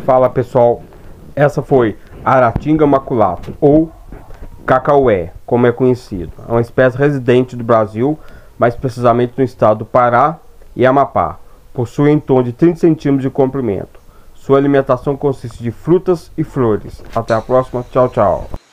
Fala pessoal, essa foi Aratinga maculato ou cacaué, como é conhecido. É uma espécie residente do Brasil, mais precisamente no estado do Pará e Amapá. Possui em torno de 30 centímetros de comprimento. Sua alimentação consiste de frutas e flores. Até a próxima, tchau, tchau.